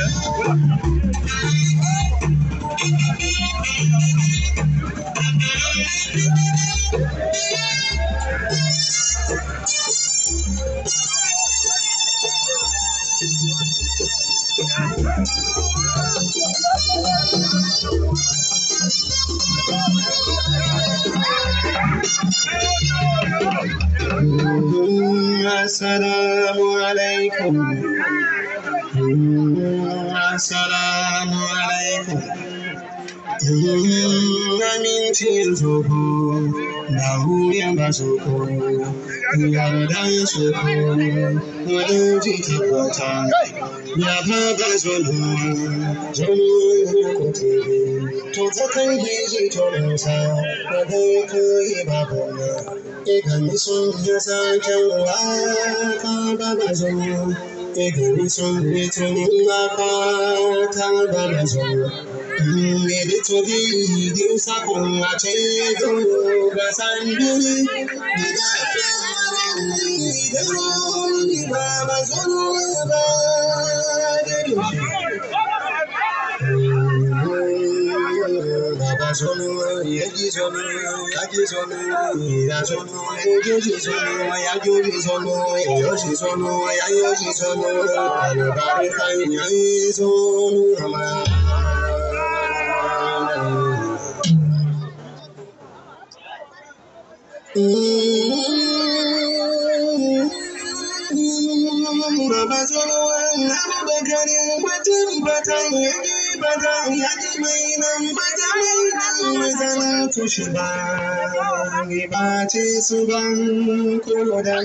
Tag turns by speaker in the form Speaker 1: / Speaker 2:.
Speaker 1: Assalamu alaikum. Assalamu alaikum. Amincin soko, na huyan ba soko, yardan soko, wani ji tabbata, ya faga zonu, zonu kote, to tsakan gizi tonsa, wadda koyi babona, ikan sun ya saken waka baba zonu, ikan sun ya tuni waka ta baba zonu. Maybe to be you sakon a chedo basanduri the room the baba zoba baba zonu yegi zonu yagi zonu ya zonu yoji zonu ya yoji zonu yoji zonu ya yoji zonu baba kai ya zonu ama Baba zolo na bagari mutum batan yaji mai nan mazana tushi ba ce su ban ko da